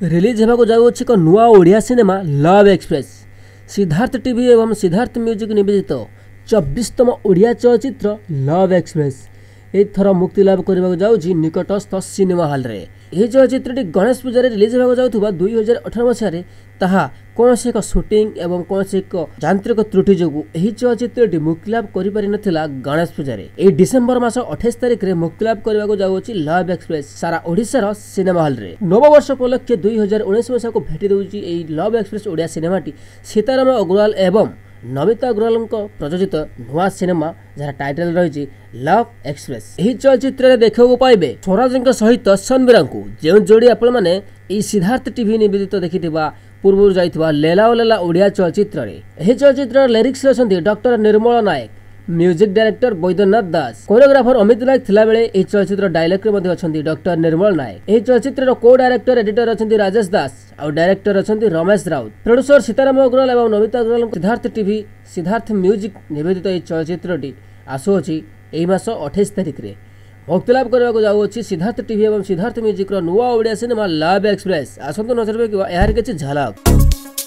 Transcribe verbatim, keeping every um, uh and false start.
Release होगा जाऊँगी एक नुआ Odia cinema love express. Siddharth TV एवं सिद्धार्थ म्यूजिक निवेदित चौबीसतम ओडिया चलचित्र लव एक्सप्रेस एथर मुक्ति लाभ करने जाऊँगी निकटस्थ सिनेमा हॉल रे। यह चलचित्र गणेश पूजा रिलीज होगा जाऊँगा दुई हजार अठारह मसीह ताहा कौन से एक शूटिंग एवं कौन से एक यांत्रिक त्रुटि जो यह चलचित्र मुक्ति लाभ कर गणेश पूजा यह डिसेम्बर मास अठाईस तारिख में मुक्ति लाभ करने जाऊँगी लव एक्सप्रेस सारा ओडिशार सिनेमा हॉल रे। नववर्ष उपलक्षे दुई हजार उन्नीस मसीह को भेटी दूसरी लव एक्सप्रेस ओडिया सिनेमाटी सीताराम अग्रवाल एवं नमिता अग्रवाल प्रयोजित नुआ सिनेमा जहाँ टाइटल रही लव एक्सप्रेस। यह चलचित्र देखा पाइबे स्वराज सहित सनबीरा को जो जोड़ी आपण मैंने सिद्धार्थ टीवी निवेदित देखि पूर्व जाइथिबा लेला ओ लेला ओडिया चलचित्र रे। यह चलचित्र लिरिक्स रचंती doctor Nirmal Nayak, music director Baidyanath Das, choreographer Amit Nayak थिला बेले यह चलचित्र डायरेक्टर मध्ये अछंती डॉक्टर निर्मल नायक। यह चलचित्र को डायरेक्टर एडिटर अछंती राजेश दास और डायरेक्टर अछंती रमेश राउत। प्रोड्यूसर सीताराम अग्रवाल एवं नमिता अग्रवाल। सिद्धार्थ टीवी सिद्धार्थ म्यूजिक निवेदित यह चलचित्रटी आसुअछि एई मास अठाईस तारिख रे मुक्ति लाभ करने जाऊँगी सिद्धार्थ टीवी एवं सिद्धार्थ म्यूजिक नुआ ओडिया सिनेमा लव एक्सप्रेस। आसतु नजर रखिबा यार किछि झलक।